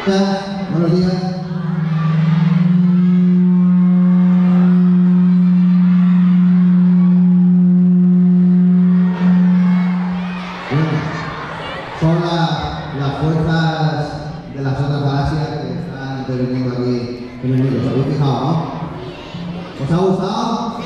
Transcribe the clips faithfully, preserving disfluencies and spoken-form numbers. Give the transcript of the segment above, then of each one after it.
días, buenos días. Bueno, son la, las fuerzas de las otras galaxias que están interviniendo aquí en el vídeo. ¿Os habéis fijado, no? ¿Os ha gustado?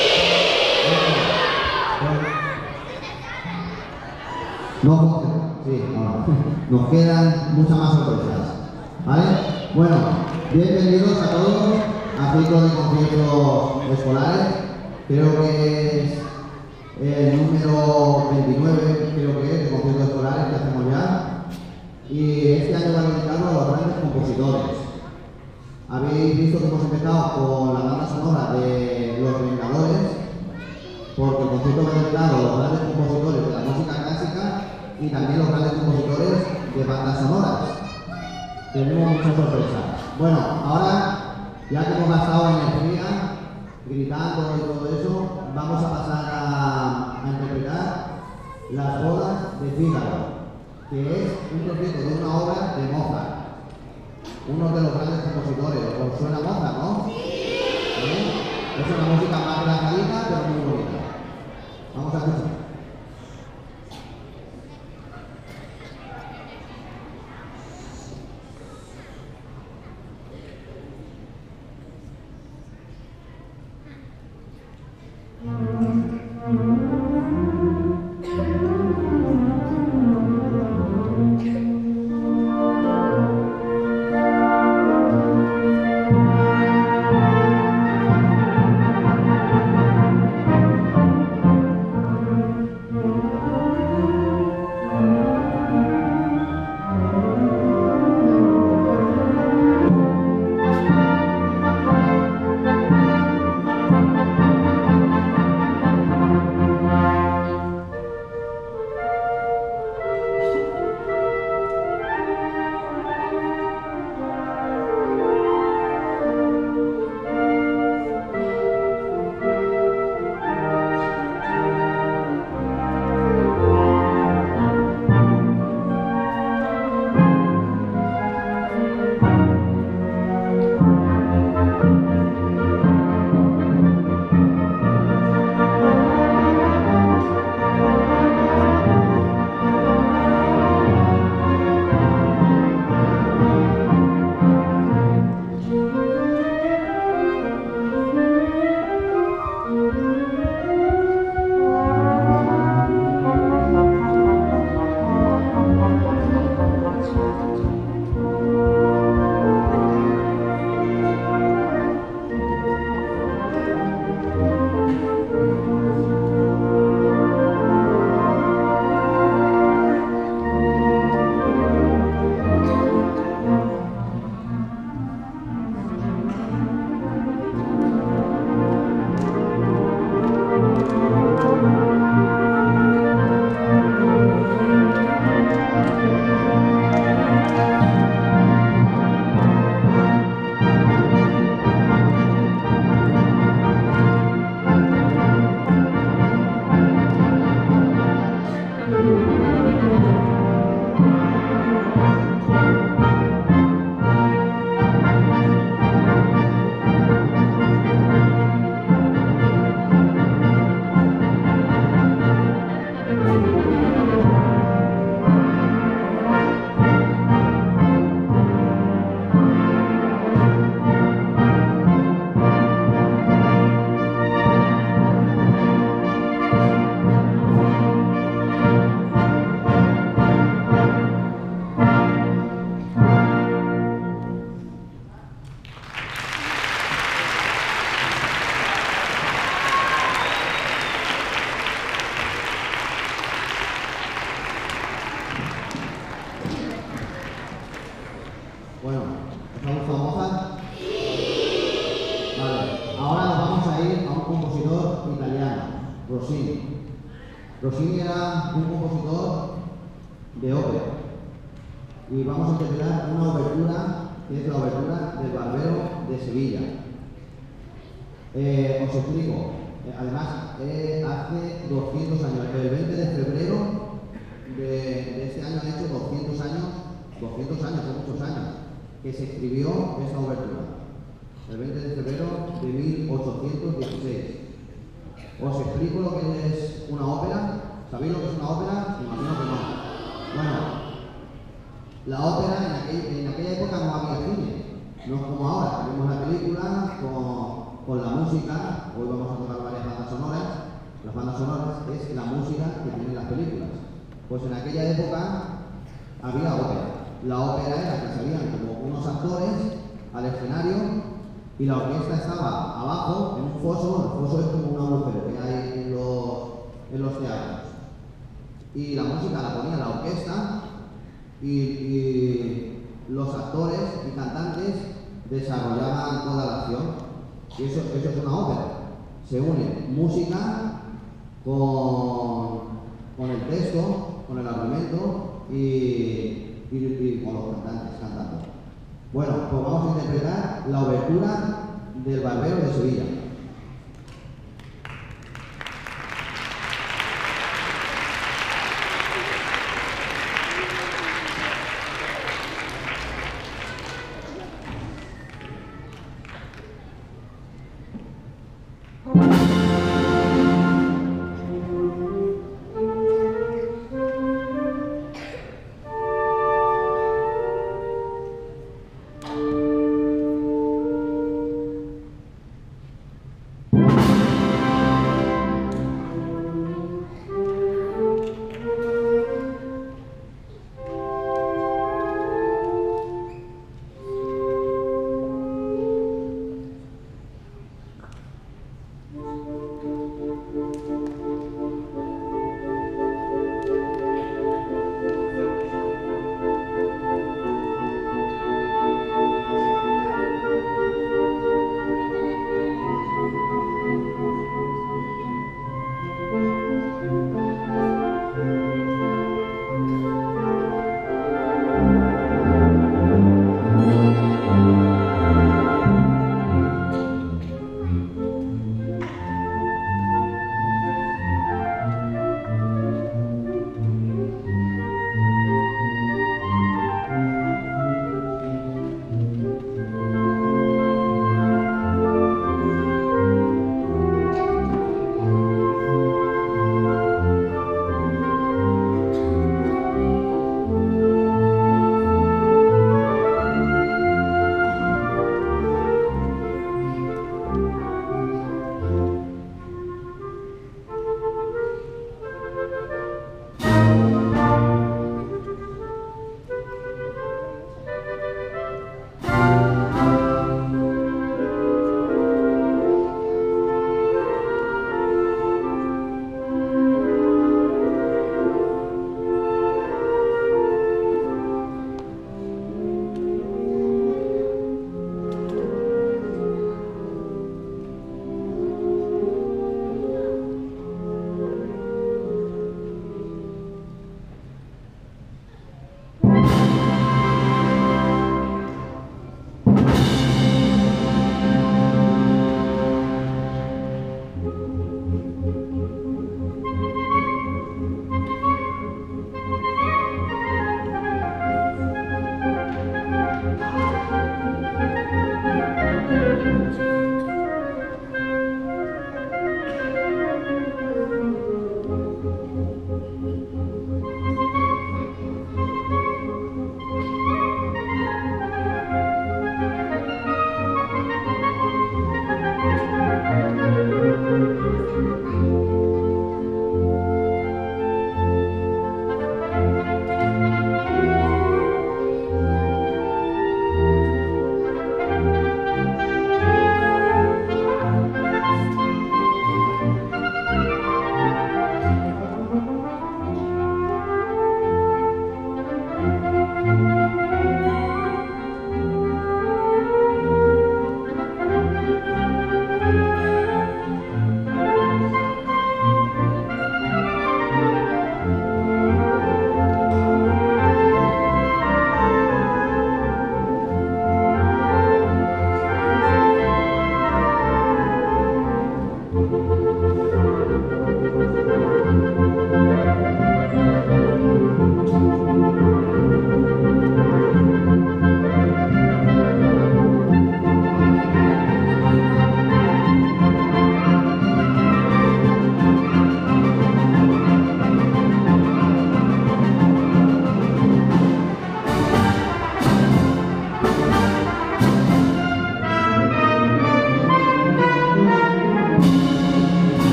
No, sí, ahora. Nos quedan muchas más sorpresas, ¿vale? Bueno, bienvenidos a todos a ciclo de conciertos escolares. Creo que es el número veintinueve, creo que es, de conciertos escolares que hacemos ya. Y este año va dedicado a los grandes compositores. Habéis visto que hemos empezado con la banda sonora de Los Vengadores, porque el concierto va dedicado a los grandes compositores de la música clásica y también los grandes compositores de bandas sonoras. Tenemos muchas sorpresas. Bueno, ahora, ya que hemos gastado energía gritando y todo eso, vamos a pasar a, a interpretar Las bodas de Fígaro, que es un concierto de una obra de Mozart, uno de los grandes compositores. ¿Os suena Mozart, no? ¿Sí? Es una música más relajadita, pero muy bonita. Vamos a escuchar. Bueno, ¿os ha gustado Mozart? Vale, ahora nos vamos a ir a un compositor italiano, Rossini. Rossini era un compositor de ópera y vamos a interpretar una obertura que es la obertura del Barbero de Sevilla. Eh, os explico, además eh, hace doscientos años, el veinte de febrero de, de este año han hecho doscientos años, doscientos años, son muchos años. que se escribió esa obertura, el veinte de febrero de mil ochocientos dieciséis. Os explico lo que es una ópera. ¿Sabéis lo que es una ópera? Me imagino que no. Bueno, la ópera en, aquel, en aquella época no había cine, no es como ahora, vemos la película con, con la música. Hoy vamos a tocar varias bandas sonoras. Las bandas sonoras es la música que tienen las películas. Pues en aquella época había ópera. La ópera era que salían como unos actores al escenario y la orquesta estaba abajo en un foso. El foso es como un agujero que hay en los, en los teatros. Y la música la ponía la orquesta y, y los actores y cantantes desarrollaban toda la acción. Y eso, eso es una ópera. Se une música con, con el texto, con el argumento y, y, y con los cantantes cantando. Bueno, pues vamos a interpretar la obertura del Barbero de Sevilla.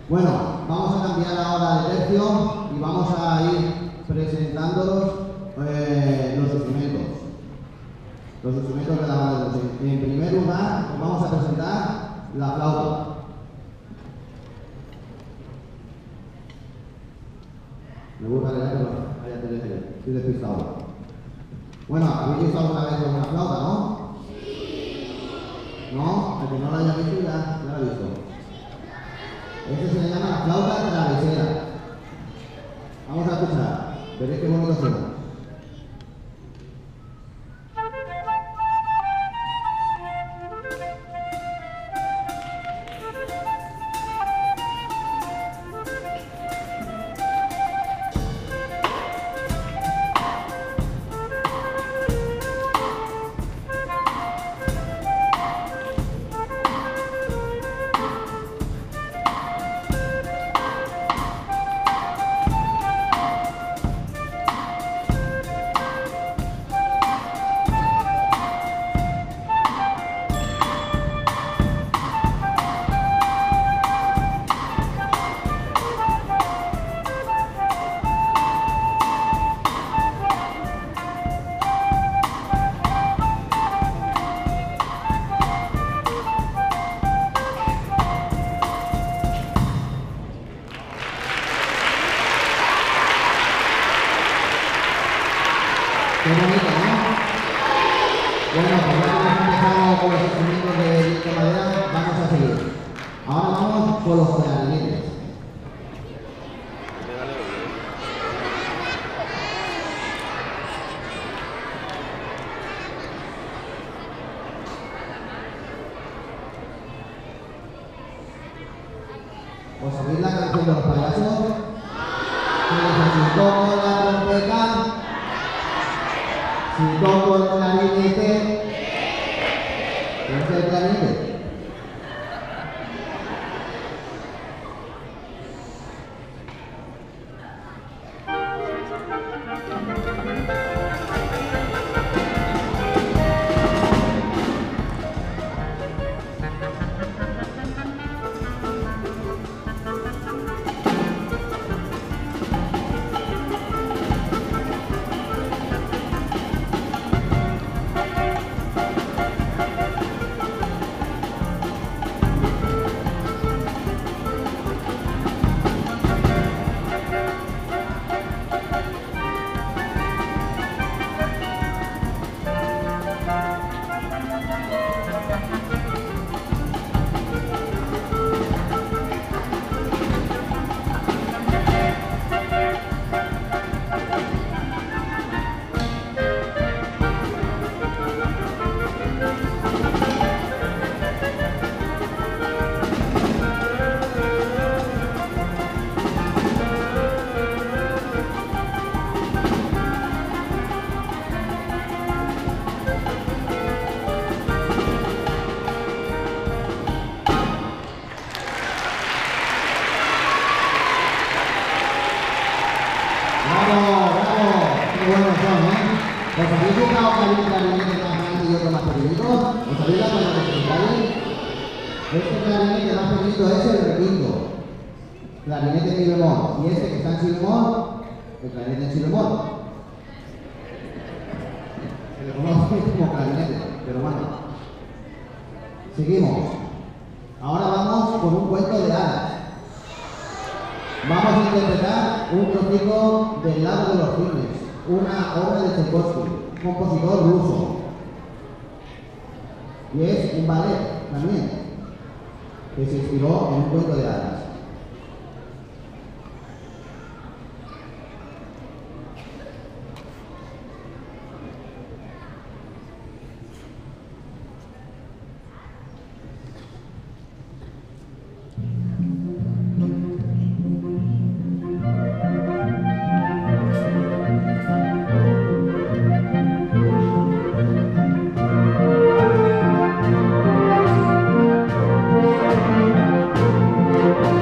Bueno, vamos a cambiar ahora de tercio y vamos a ir presentándolos eh, los instrumentos. Los instrumentos de la banda de música. En primer lugar, os vamos a presentar la flauta. Me gusta leer, pero vaya te deje, estoy despistado. Bueno, ¿habéis visto alguna vez una flauta, no? ¿No? El que no la haya visto ya, ya la ha visto. Este se le llama la flauta travesera. Vamos a escuchar. Veréis qué bonito suena. Qué bonito, ¿no? Bueno, pues ya que hemos empezado con los instrumentos de viento madera, vamos a seguir. Ahora vamos con los clarinetes. ¿Os sabéis la canción de los payasos? Que dice, si toco la trompeta, si toco el clarinete, ¿qué es el clarinete? ¿Os habéis fijado que hay un clarinete más grande y otro más pequeñito? ¿Os habéis dado cuenta de que este clarinete más pequeñito es el requinto, clarinete mi bemol, y este que está en si bemol, el clarinete en si bemol. Se le conoce como clarinete, pero bueno. Seguimos. Ahora vamos con un cuento de hadas. Vamos a interpretar un trocito del Lago de los Cisnes, una obra de Tchaikovsky, compositor ruso. Y es un ballet también, que se inspiró en un cuento de hadas. Thank you.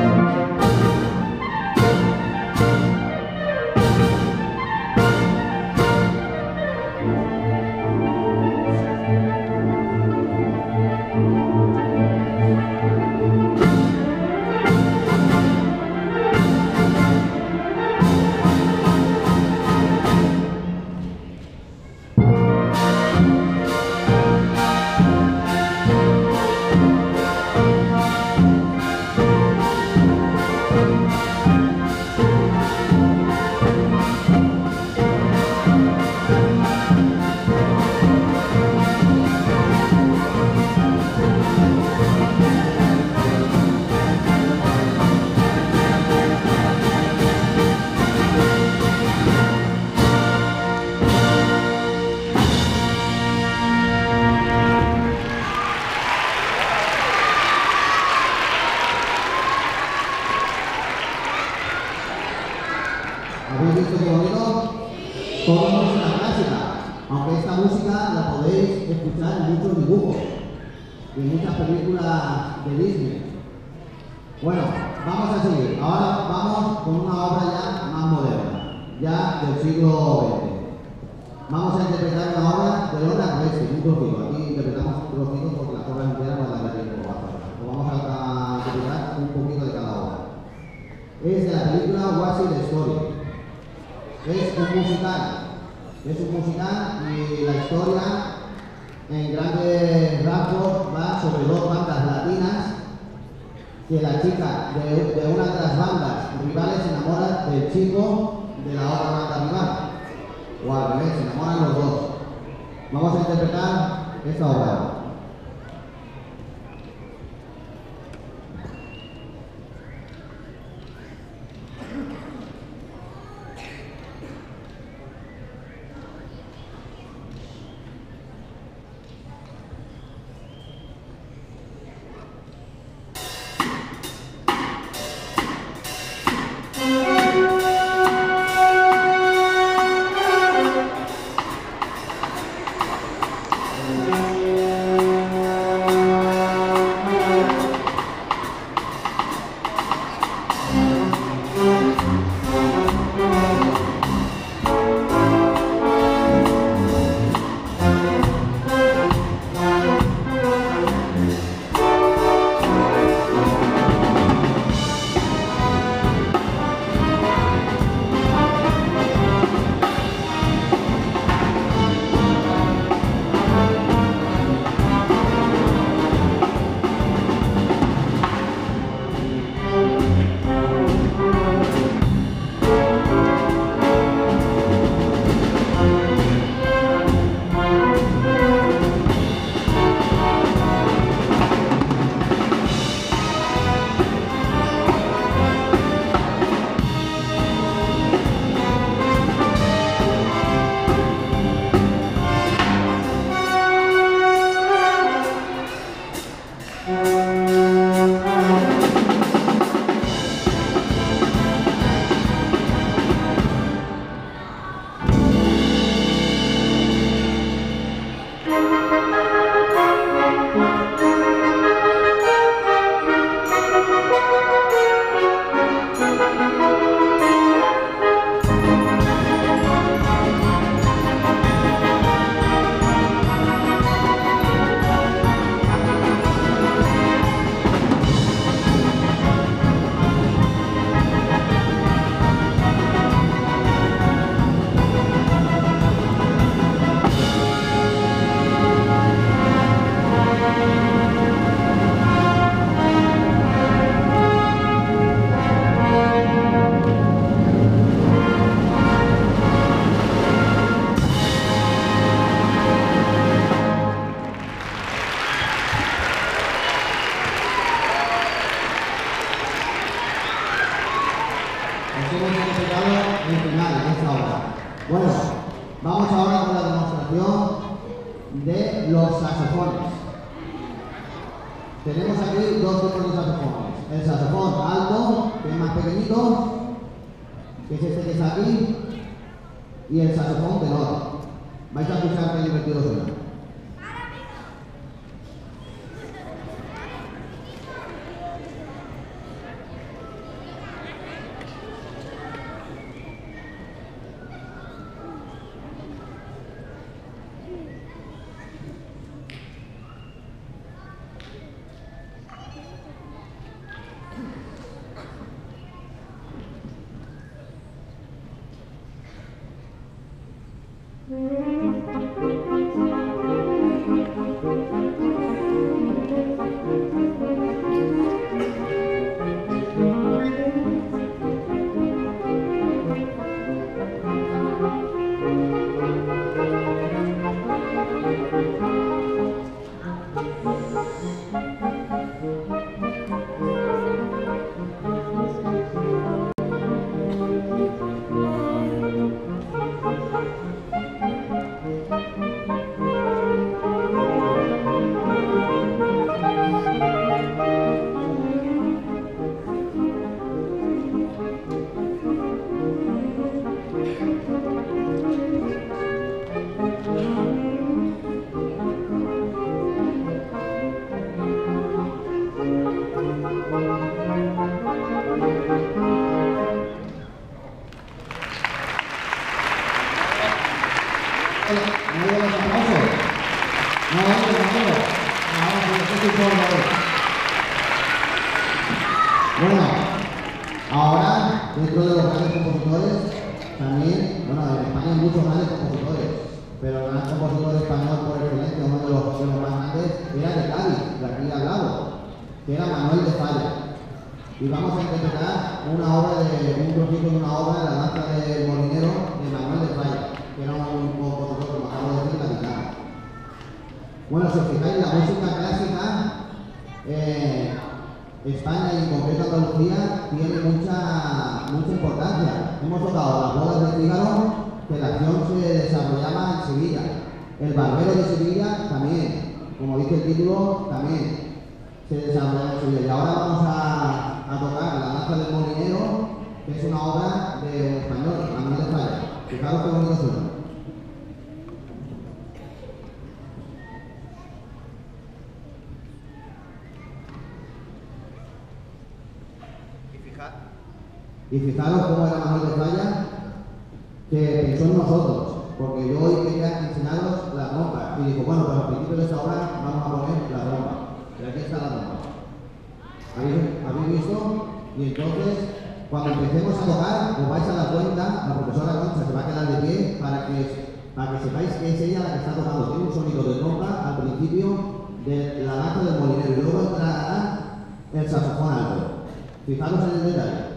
¿Habéis visto qué bonito? Todo música clásica, aunque esta música la podéis escuchar en muchos dibujos y en muchas películas de Disney. Bueno, vamos a seguir. Ahora vamos con una obra ya más moderna, ya del siglo veinte. Vamos a interpretar una obra de Lorna Resi, un trocito. Aquí interpretamos trocitos porque las obras enteras no dan tiempo. Pues vamos a interpretar un poquito de cada obra. Es de la película What's the Story. Es un musical. Es un musical y la historia en grandes rasgos va sobre dos bandas latinas que la chica de, de una de las bandas rivales se enamora del chico de la otra banda rival. O al revés, se enamoran los dos. Vamos a interpretar esta obra. Bueno, vamos ahora con la demostración de los saxofones. Tenemos aquí dos tipos de saxofones. El saxofón alto, que es más pequeñito, que es este que está aquí, y el saxofón tenor. Vais a escuchar qué divertido suena. Thank you. Ahora, dentro de los grandes compositores, también, bueno, en España hay muchos grandes compositores, pero el gran compositor español por excelencia, uno de los, de los más grandes, era de Cádiz, de aquí al lado, que era Manuel de Falla. Y vamos a interpretar una obra de, un trocito de una obra de la danza del molinero de Manuel de Falla, que era un compositor, como acabo de decir, gaditano. Bueno, si os fijáis, la música clásica, eh, España y en concreto Andalucía tiene mucha, mucha importancia. Hemos tocado las bodas de Fígaro, que la acción se desarrollaba en Sevilla. El Barbero de Sevilla también, como dice el título, también se desarrollaba en Sevilla. Y ahora vamos a, a tocar La danza del molinero, que es una obra de un español, Manuel de Falla. Fijaros qué bonito suena. Y fijaros cómo era Manuel de Falla, que pensó en nosotros, porque yo hoy quería enseñaros las rompas. Y dijo, bueno, pues al principio de esta obra vamos a poner la rompa. Y aquí está la rompa. ¿Habéis, ¿Habéis visto? Y entonces, cuando empecemos a tocar, os vais a dar cuenta, la profesora Concha se va a quedar de pie para que, para que sepáis que es ella la que está tocando. Tiene un sonido de trompa al principio de la danza del molinero y luego entrará el saxofón alto. Fijaros en el detalle.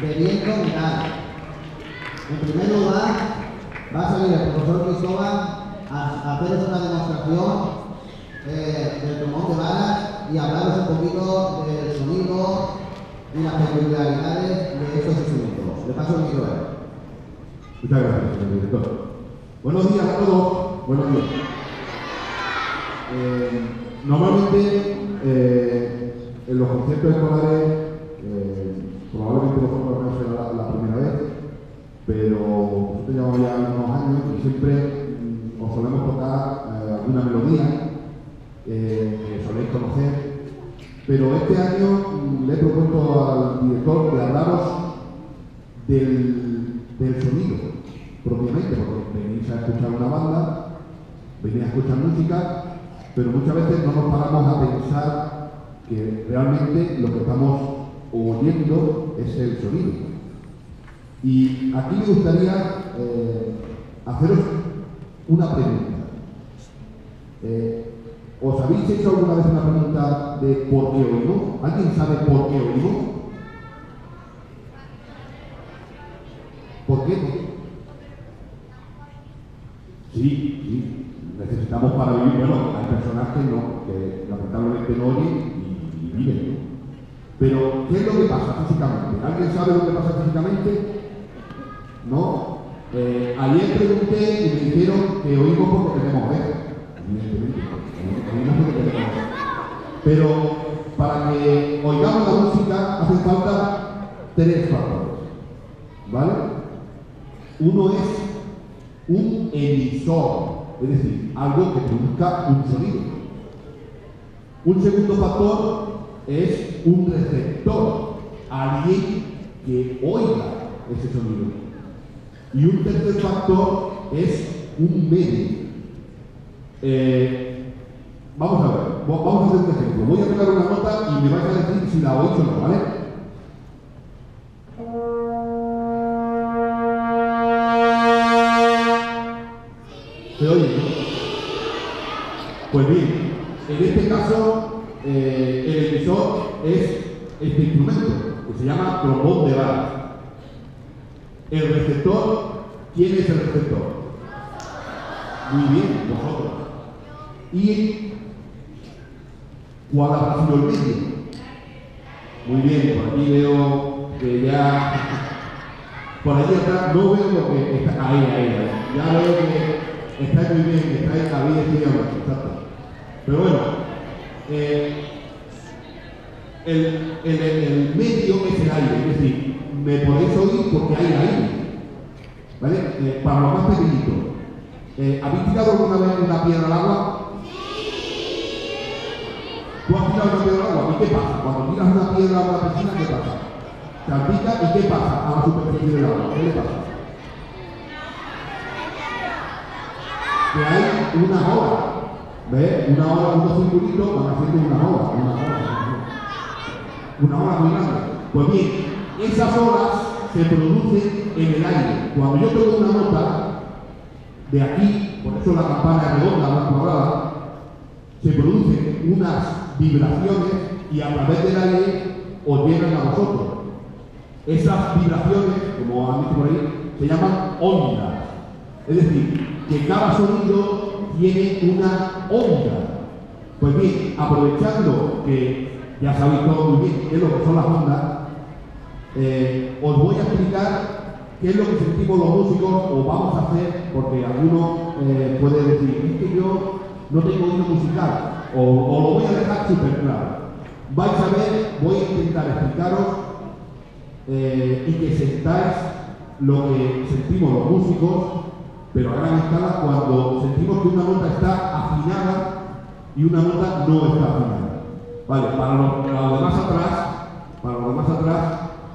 de viento metal. En primer lugar, va a salir el profesor Cristóbal a, a haceros una demostración eh, del trombón de varas y hablaros un poquito del sonido y las peculiaridades de estos instrumentos. Le paso el micro a él. Muchas gracias, señor director. Buenos días a todos. Buenos días. Eh, normalmente, eh, en los conciertos escolares, eh, probablemente vosotros no será la, la primera vez, pero nosotros llevamos ya unos años y siempre mm, os solemos tocar eh, alguna melodía eh, que soléis conocer, pero este año mm, le he propuesto al director de hablaros del, del sonido propiamente, porque venís a escuchar una banda, venís a escuchar música, pero muchas veces no nos paramos a pensar que realmente lo que estamos oyendo es el sonido. Y aquí me gustaría eh, haceros una pregunta. Eh, ¿Os habéis hecho alguna vez una pregunta de por qué oímos? ¿Alguien sabe por qué oímos? ¿Por qué? Sí, sí. Necesitamos para vivir. Bueno, hay personas que no, que lamentablemente no oyen y, y viven, ¿no? Pero, ¿qué es lo que pasa físicamente? ¿Alguien sabe lo que pasa físicamente? ¿No? Eh, ayer pregunté y me dijeron que oímos porque tenemos orejas. Evidentemente, oímos porque tenemos orejas. Pero para que oigamos la música hacen falta tres factores. ¿Vale? Uno es un emisor, es decir, algo que produzca un sonido. Un segundo factor es un receptor, alguien que oiga ese sonido. Y un tercer factor es un medio. Eh, vamos a ver, vamos a hacer un ejemplo. Voy a pegar una nota y me vais a decir si la oís o no, ¿vale? ¿Se oye? Pues bien, en este caso, eh, el emisor es este instrumento, que se llama trombón de varas. El receptor, ¿quién es el receptor? Muy bien, vosotros. ¿Y cuál habrá sido el medio? Muy bien, por aquí veo que ya... Por allí atrás no veo lo que está ahí, ahí, ahí. Ya veo que está muy bien, que está ahí, había estudiado, exacto. Pero bueno, eh, el, el, el medio es el aire, es decir, me podéis oír porque hay aire, ¿vale? Eh, para los más pequeñitos, eh, ¿habéis tirado alguna vez una piedra al agua? ¿Tú has tirado una piedra al agua? ¿Y qué pasa? Cuando tiras una piedra a una piscina, ¿qué pasa? Salpica y ¿qué pasa a la superficie del agua? ¿Qué le pasa? Que hay una ola, ¿ves? Una ola, unos circulitos van haciendo una ola, una ola, una ola muy grande. Pues bien, esas olas se producen en el aire. Cuando yo toco una nota, de aquí, por eso la campana redonda, la cuadrada, se producen unas vibraciones y a través del aire os llegan a vosotros. Esas vibraciones, como han dicho por ahí, se llaman ondas. Es decir, que cada sonido tiene una onda. Pues bien, aprovechando que ya sabéis todo muy bien qué es lo que son las ondas, eh, os voy a explicar qué es lo que sentimos los músicos o vamos a hacer, porque algunos eh, pueden decir, es que yo no tengo oído musical, o, o lo voy a dejar súper claro. Vais a ver, voy a intentar explicaros eh, y que sentáis lo que sentimos los músicos, pero a gran escala cuando sentimos que una nota está afinada y una nota no está afinada. Vale, para los, para los demás atrás, para los demás atrás,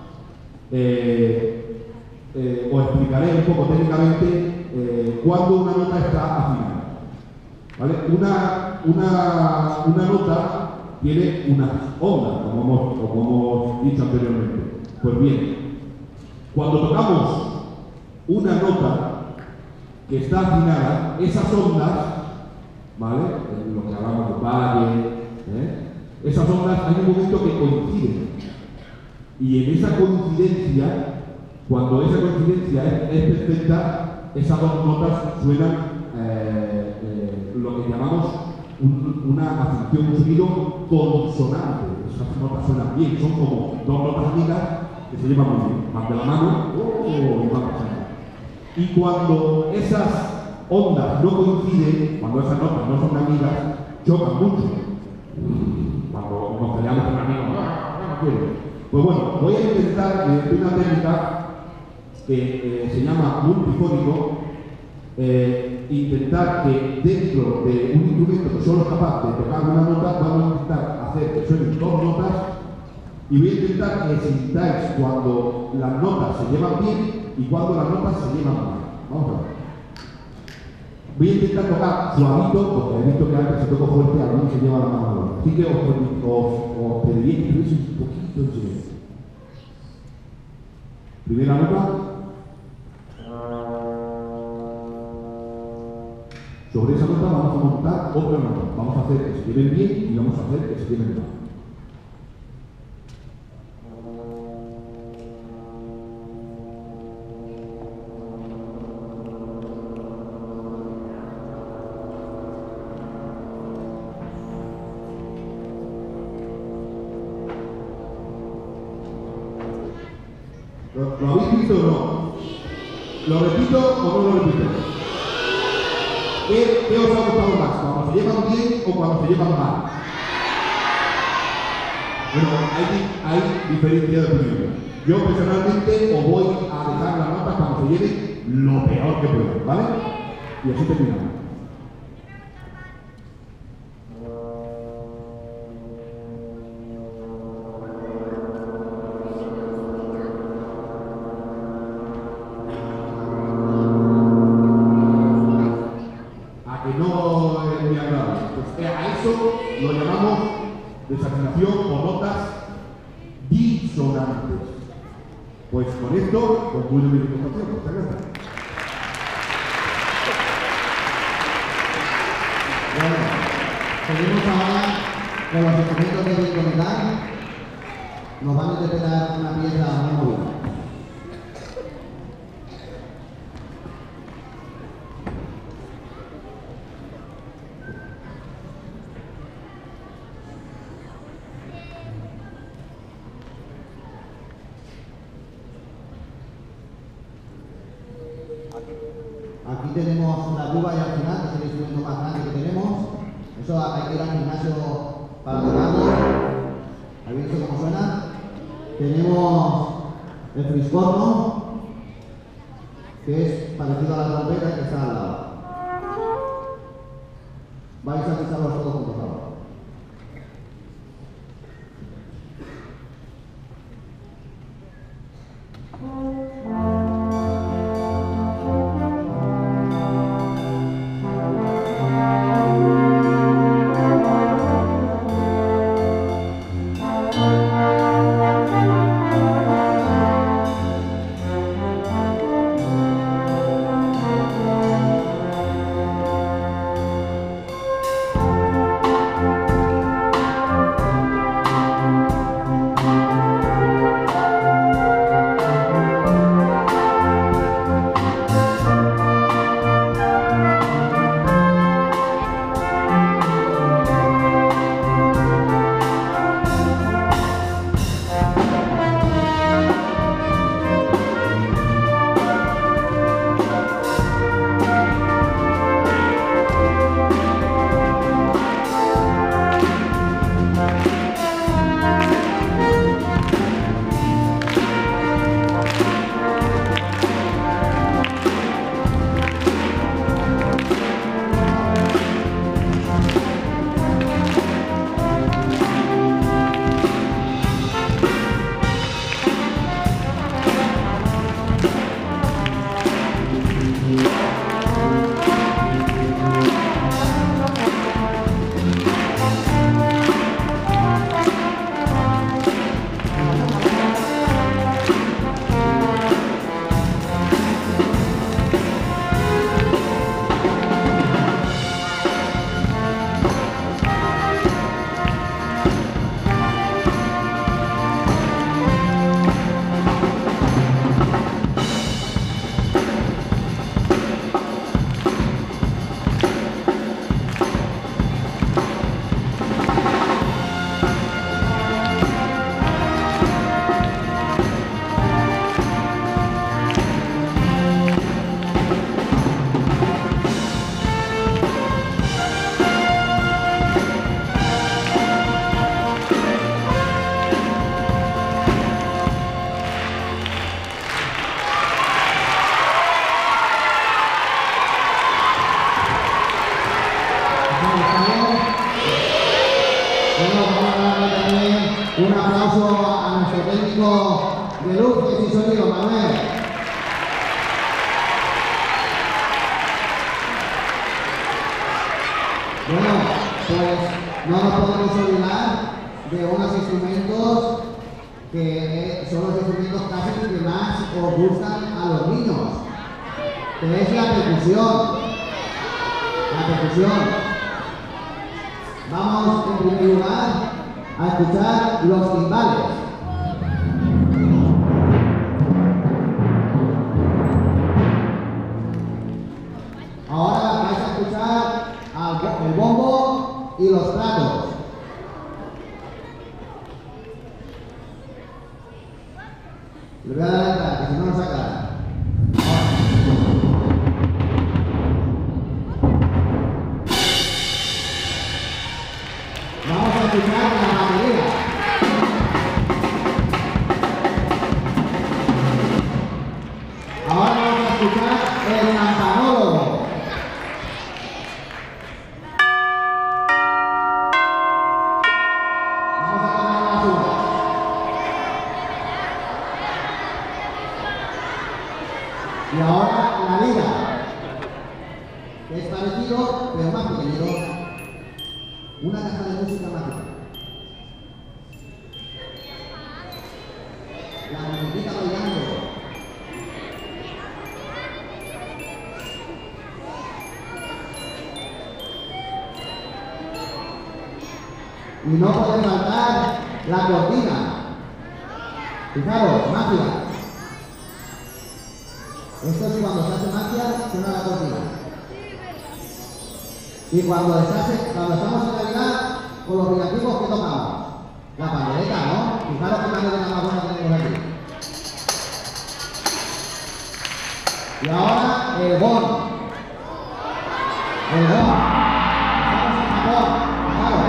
eh, eh, os explicaré un poco técnicamente eh, cuándo una nota está afinada. ¿Vale? Una, una, una nota tiene unas ondas, como hemos, como hemos dicho anteriormente. Pues bien, cuando tocamos una nota que está afinada, esas ondas, ¿vale? Lo que hablamos de valle, ¿eh? Esas ondas hay un momento que coinciden. Y en esa coincidencia, cuando esa coincidencia es, es perfecta, esas dos notas suenan eh, eh, lo que llamamos un, una acentuación, un sonido consonante. Esas notas suenan bien, son como dos notas amigas que se llevan muy bien, van de la mano oh, y van pasando. Y cuando esas ondas no coinciden, cuando esas notas no son amigas, chocan mucho. Cuando nos peleamos con un amigo, no, no, no quiero. Pues bueno, voy a intentar mediante una técnica que eh, se llama multifónico, eh, intentar que dentro de un instrumento que solo es capaz de tocar una nota, vamos a intentar hacer que suenen dos notas y voy a intentar que sintáis cuando las notas se llevan bien y cuando las notas se llevan mal. Vamos a ver. Voy a intentar tocar suavito, porque he visto que antes se toca fuerte, a mí se lleva la mano. Así que os, os, os pediría que estuviese un poquito en silencio. Primera nota. Sobre esa nota vamos a montar otra nota. Vamos a hacer que se lleven bien y vamos a hacer que se lleven mal. ¿Lo, ¿Lo habéis visto o no? ¿Lo repito o no lo repito? ¿Qué, ¿Qué os ha gustado más? ¿Cuando se llevan bien o cuando se llevan mal? Bueno, hay, hay diferencia de opinión. Yo personalmente os voy a dejar la nota cuando se lleve lo peor que pueda, ¿vale? Y así terminamos. Lo llamamos desafinación o notas disonantes. Pues con esto concluyo mi presentación. Muchas gracias. Bueno, seguimos ahora con los instrumentos de viento metal. Nos van a interpretar una pieza muy movida. Aquí tenemos la tuba y al final, que es el instrumento más grande que tenemos. Eso hay que ir al gimnasio para tocarlo. ¿Habéis visto cómo suena? Tenemos el friscorno, que es parecido a la trompeta que está al lado. Vais a pisarlos todos juntos ahora. Bueno, vamos a darle también un aplauso a nuestro técnico de luces y sonido, Manuel. Bueno, pues no nos podemos olvidar de unos instrumentos que son los instrumentos casi que más os gustan a los niños, que es la percusión. La percusión. Vamos en primer lugar a escuchar los timbales. Ahora vais a escuchar el bombo y los platos. Le voy a dar la entrada, que si no lo sacará. Vamos a escuchar la batería. Ahora vamos a escuchar el campanólogo. Vamos a poner la basura. Y ahora la lira, que es parecido, pero más pequeñito. Una caja de música mágica. La muñequita bailando. Y no puede faltar la cortina. Fijaros, magia. Esto es cuando se hace magia, suena la cortina. Y cuando, se hace, cuando estamos en Navidad, con los villancicos, ¿qué tocamos? La pandereta, ¿no? Fijaros qué pandereta más buena tenemos aquí. Y ahora el bon. El bon. Estamos en Japón, fijaros.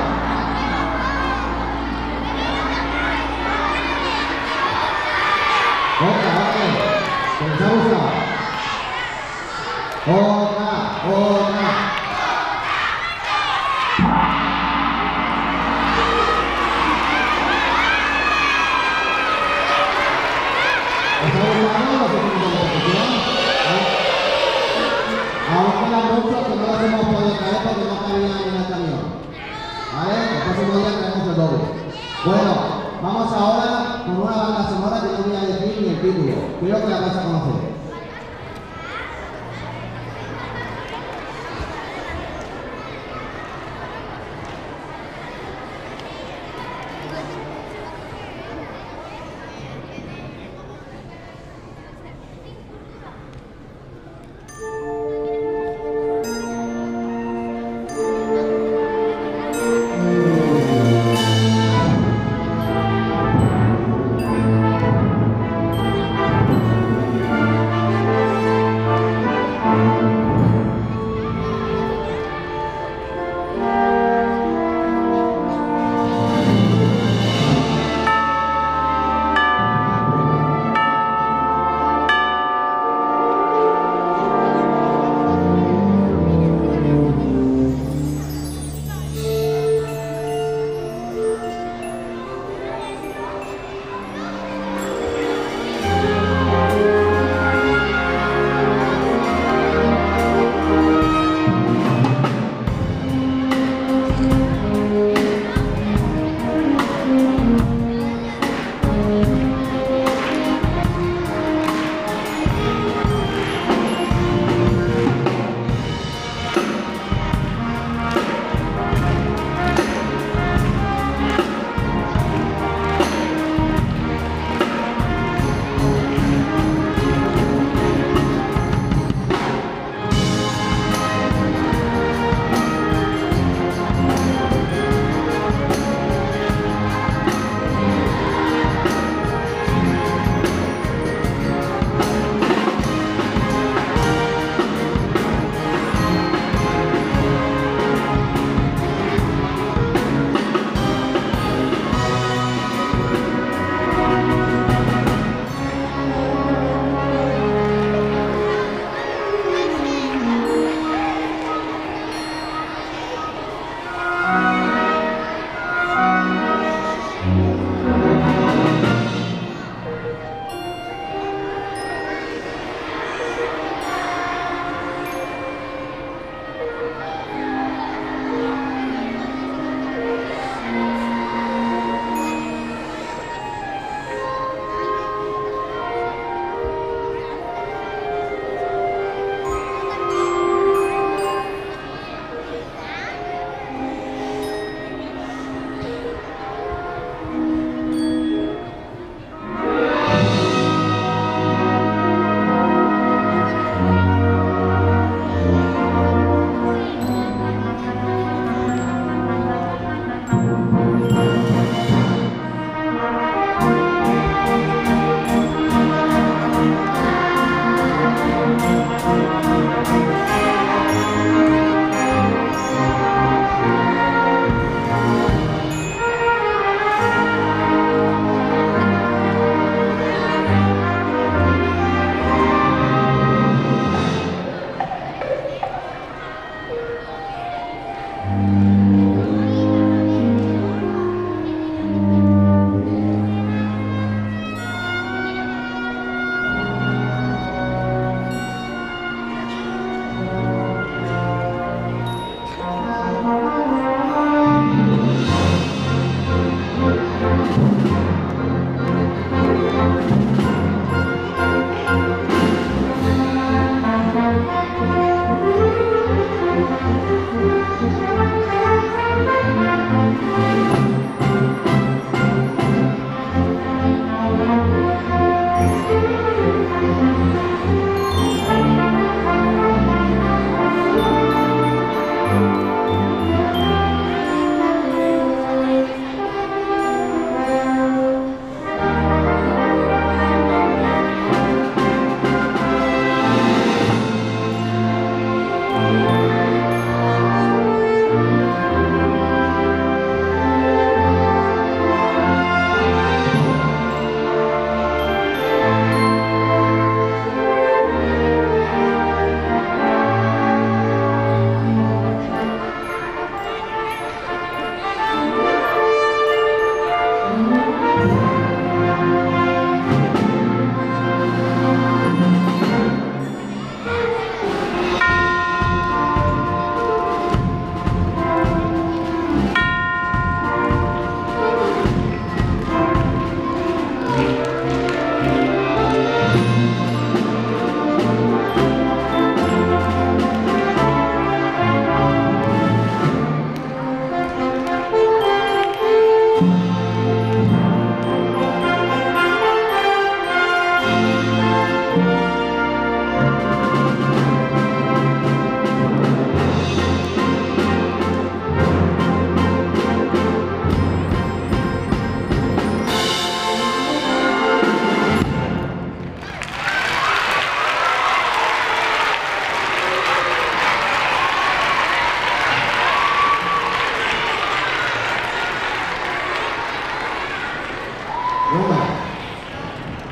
Otra, otra. ¿Se les ha gustado? Otra, otra. Aún quedan muchos que no los hemos podido traer porque no cabían en el camión. ¿Vale? El próximo día traemos el doble. Bueno, vamos ahora con una banda sonora que no voy a decir ni el título.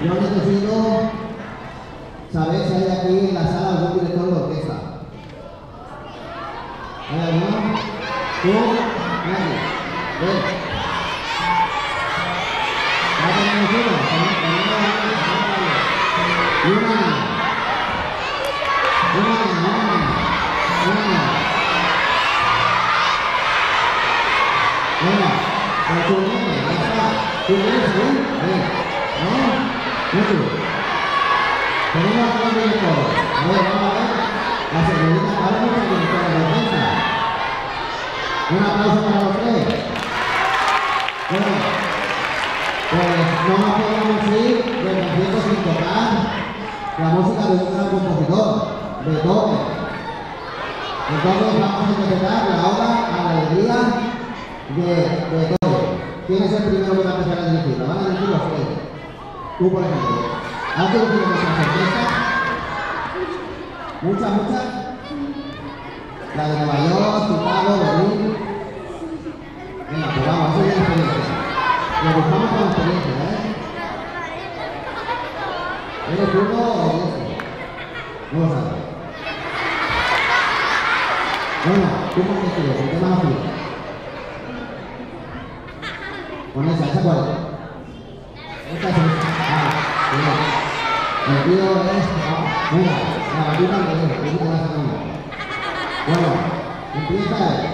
Yo necesito saber si hay aquí en la sala algún director de orquesta. ¿Hay alguno? ¿Tú? Nadie. Ven. ¿Ya tenemos uno? Y una niña. Una niña, una niña. Una niña. Venga, pero tú vienes, ya está. ¿Tú vienes ahí? Ven. ¿No? No tú. Tenemos a un director. A ver, vamos a ver. La señorita Carmen, la directora de orquesta. Un aplauso para los tres. Bueno, pues no nos podemos ir de concierto sin tocar la música de un gran compositor, Beethoven. Entonces vamos a interpretar la obra a la alegría de Beethoven. ¿Quién es el primero que va a empezar a dirigir? La van a dirigir los tres. Tú, por ejemplo. ¿Has dirigido muchas orquestas? ¿Muchas, muchas? La de Nueva York, Chicago, Berlín. Venga, pues vamos, eso es la experiencia. Lo buscamos con la experiencia, ¿eh? ¿Eres zurdo o diestro? No lo sabes. Bueno, tú con qué estilo, con qué mano fría. Con esa, ¿esa cuál es? Esta es esa. Ah, bien. El tío es... Mira, la batita al revés, ahí te la sacamos. Bueno, empieza él.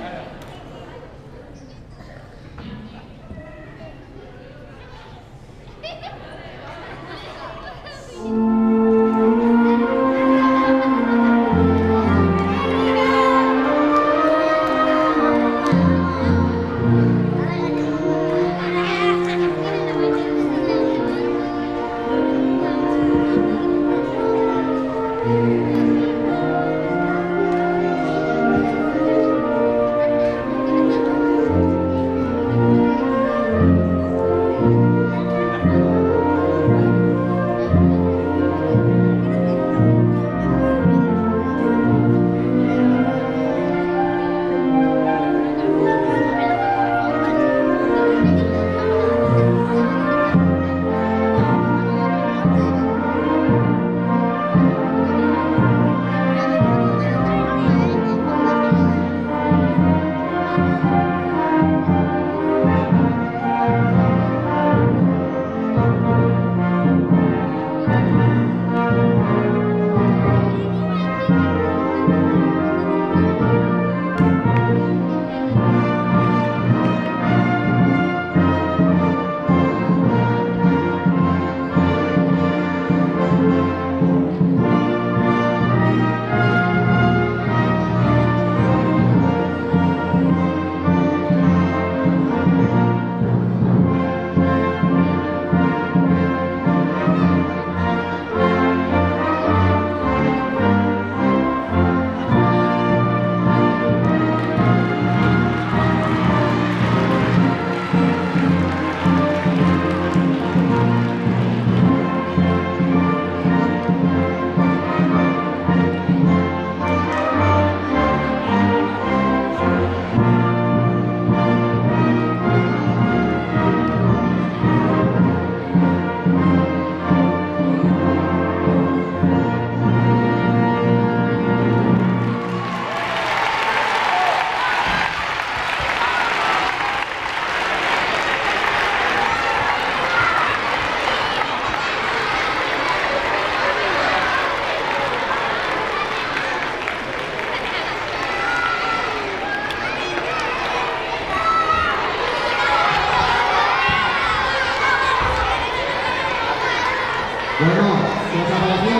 Bueno, ¿qué os ha parecido?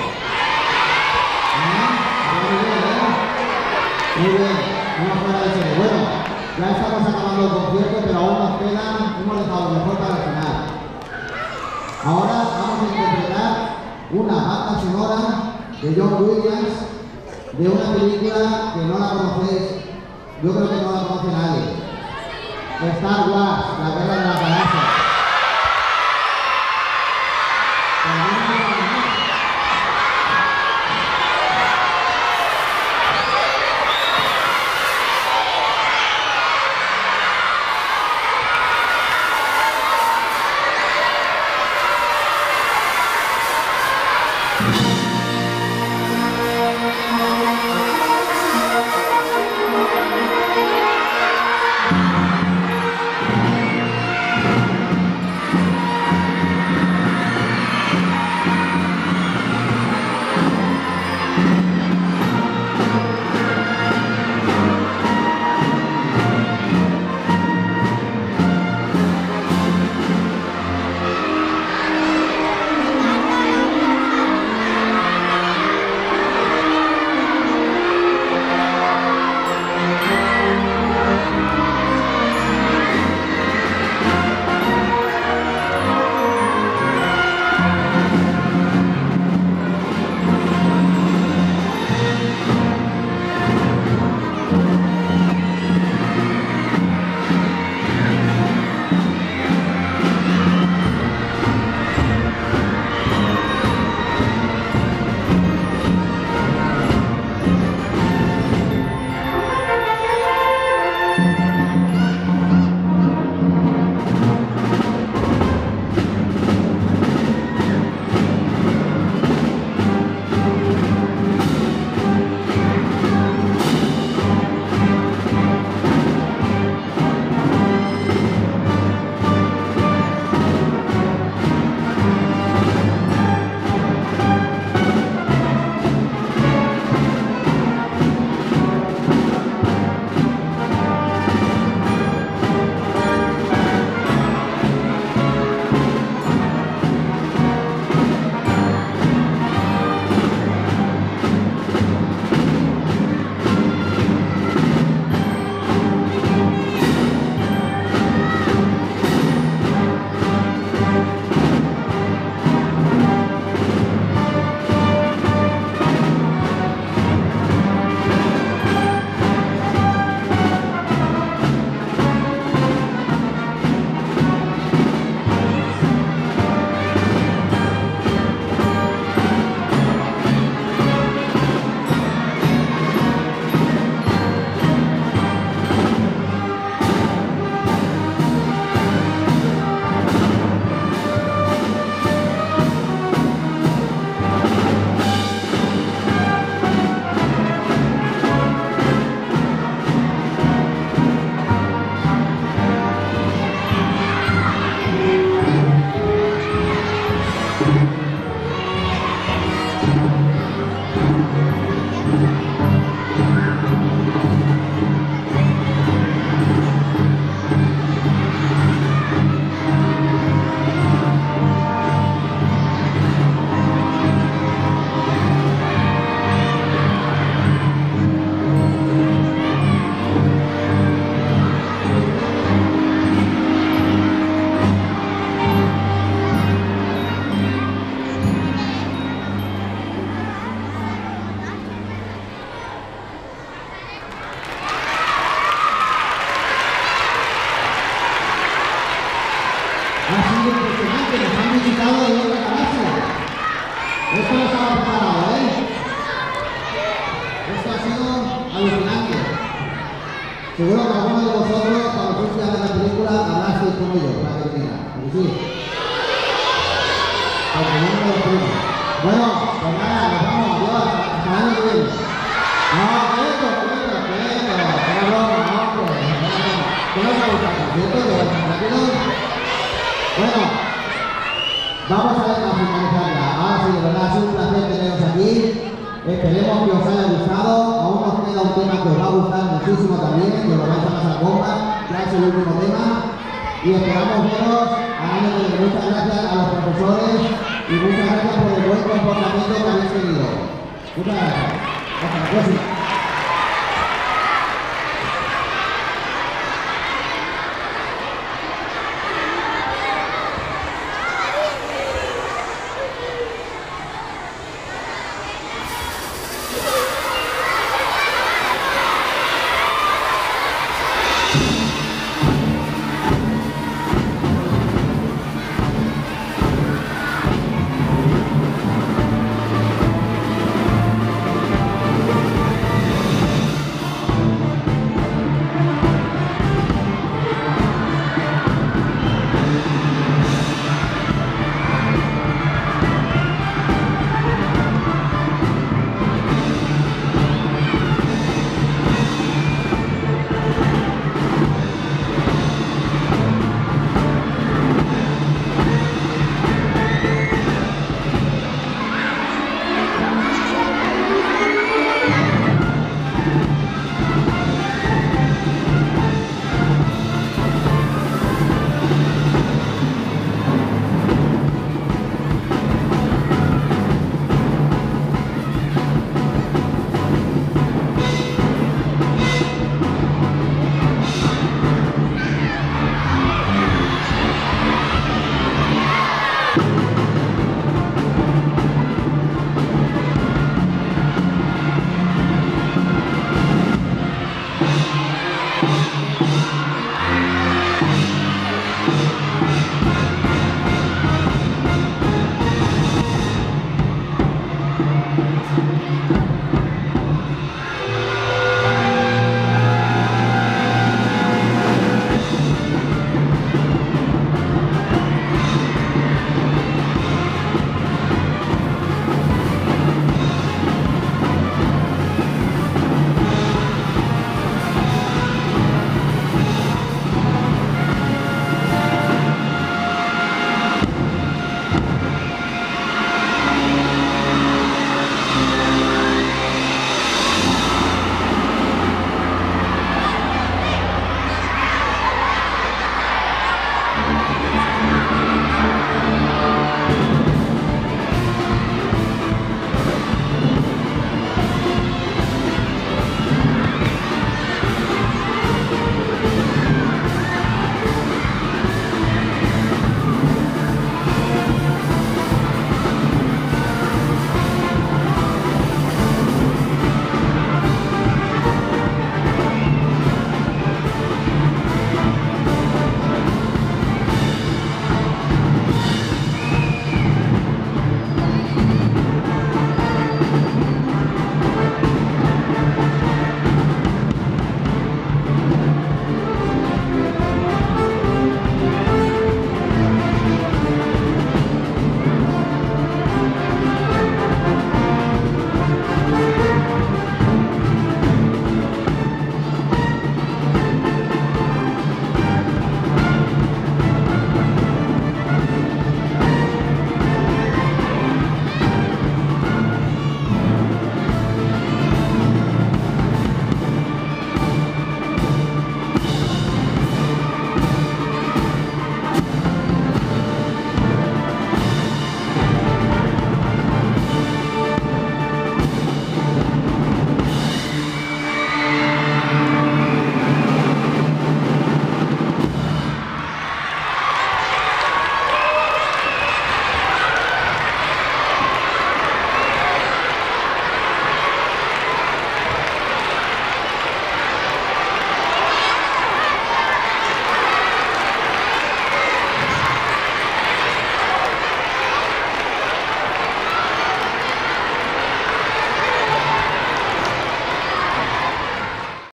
Muy bien, una fuera de serie. Bueno, ya estamos acabando el concierto, pero aún nos quedan, hemos dejado lo mejor para el final. Ahora vamos a interpretar una banda sonora de John Williams, de una película que no la conocéis, yo creo que no la conoce nadie. Star Wars, la guerra de las galaxias. Seguro que alguno de vosotros, cuando fuiste a ver la película, hablasteis con ellos, para que tengan. ¿Sí? Sí. Porque yo no me lo explico. Bueno, pues nada, nos vamos, adiós, hasta el año que viene. No, quieto, quieto, quieto, que era broma, no, pues, que no se gusta, ¿cierto? Que vayan tranquilos. Bueno, vamos a ver para finalizar ya. Ahora sí, de verdad, es un placer teneros aquí. Esperemos que os haya gustado. Aún nos queda un tema que os va a gustar muchísimo también, que lo vais a pasar bomba. Ya es el último tema. Y esperamos veros al año que viene. Muchas gracias a los profesores y muchas gracias por el buen comportamiento que habéis tenido. Muchas gracias. Hasta la próxima.